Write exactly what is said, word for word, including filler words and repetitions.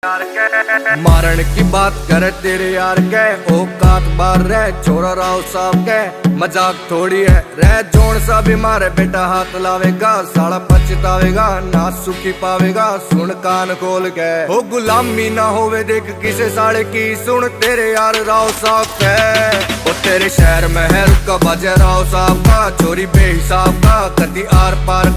मारण की बात करे तेरे यार के, औकात बार रह छोरा राव साहब के, मजाक थोड़ी है रह जोन सा भी मारे बेटा हाथ लावेगा, साला पछतावेगा ना सुखी पावेगा, सुन कान खोल के हो गुलामी ना होवे देख किसे साले की, सुन तेरे यार राव साहब के। ओ तेरे शहर में है रुका बाजे राव साहब का, चोरी बेहिसाब का कदी आर पार